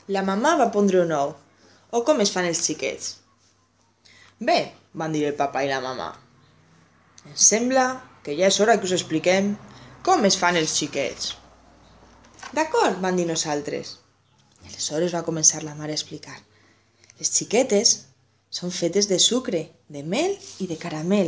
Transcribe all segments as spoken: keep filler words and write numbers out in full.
La mamà va pondre un ou. O com es fan els xiquets? Bé, van dir el papà i la mamà. Em sembla que ja és hora que us expliquem com es fan els xiquets. D'acord, van dir nosaltres. Aleshores va començar la mare a explicar. Les xiquetes són fetes de sucre, de mel i de caramel.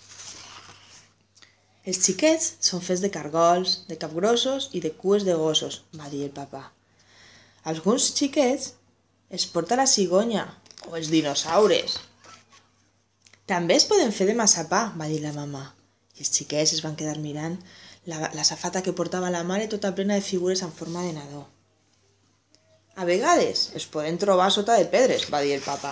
Els xiquets són fets de cargols, de capgrossos i de cues de gossos, va dir el papà. Alguns xiquets es porta la cigonya o els dinosaures. També es poden fer de massapà, va dir la mamà. I els xiquets es van quedar mirant la, la safata que portava la mare tota plena de figures en forma de nadó. A vegades es poden trobar sota de pedres, va dir el papà.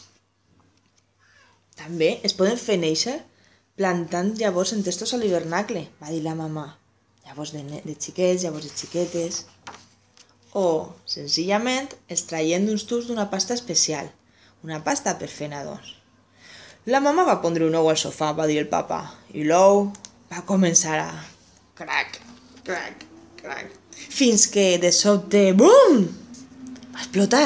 També es poden fer néixer plantant llavors en testos a l'hivernacle, va dir la mamà. Llavors de, de xiquets, llavors de xiquetes. O, senzillament, extraient d'uns tubs d'una pasta especial, una pasta per fer nadons. La mamà va pondre un ou al sofà, va dir el papà, i l'ou va començar a crac, crac, crac, fins que de sobte, bum, va explotar.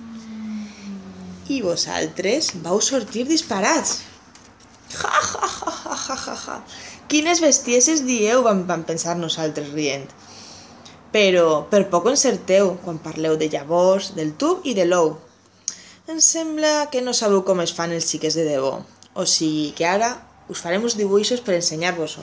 I vosaltres vau sortir disparats. Ja, ja, ja, ja, ja, ja, ja. Quines bestieses dieu, vam, vam pensar nosaltres rient. Però per poc encerteu quan parleu de llavors, del tub i de l'ou. Em sembla que no sabeu com es fan els xiquets de debò. O sigui que ara us farem uns dibuixos per ensenyar-vos-ho.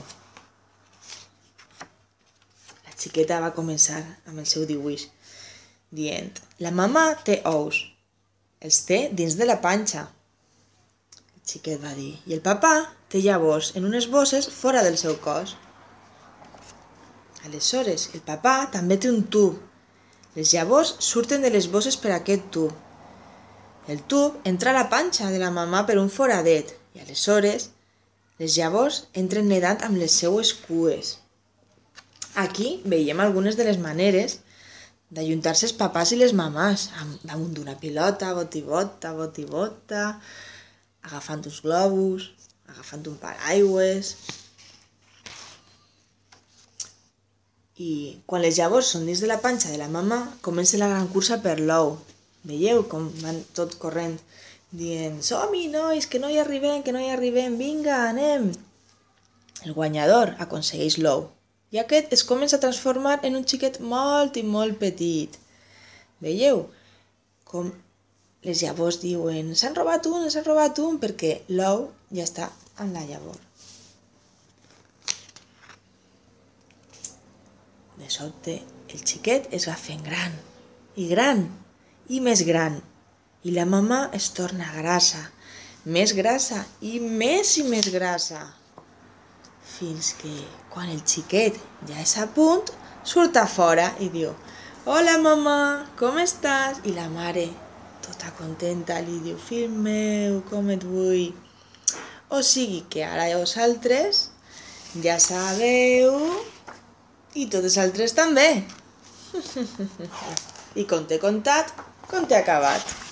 La xiqueta va començar amb el seu dibuix, dient: la mamà té ous. Els té dins de la panxa. El xiquet va dir. I el papà té llavors en unes bosses fora del seu cos. Aleshores, el papà també té un tub. Les llavors surten de les bosses per aquest tub. El tub entra a la panxa de la mamà per un foradet i aleshores les llavors entren nedant amb les seues cues. Aquí veiem algunes de les maneres d'ajuntar-se els papàs i les mamàs, damunt d'una pilota, boti-bota, boti-bota, agafant uns globus, agafant un paraigües. I quan les llavors són dins de la panxa de la mamà, comença la gran cursa per l'ou. Veieu com van tot corrent, dient: som-hi, nois, que no hi arribem, que no hi arribem, vinga, anem. El guanyador aconsegueix l'ou. I aquest es comença a transformar en un xiquet molt i molt petit. Veieu com les llavors diuen: s'han robat un, s'han robat un, perquè l'ou ja està en la llavor. De sobte, el xiquet es va fent gran, i gran, i més gran, i la mamà es torna grassa, més grassa i més i més grassa. Fins que, quan el xiquet ja és a punt, surt a fora i diu: hola mamà, com estàs? I la mare, tota contenta, li diu: fill meu, com et vull. O sigui que ara vosaltres ja sabeu i tots els altres també. I com t'he contat, com t'he acabat.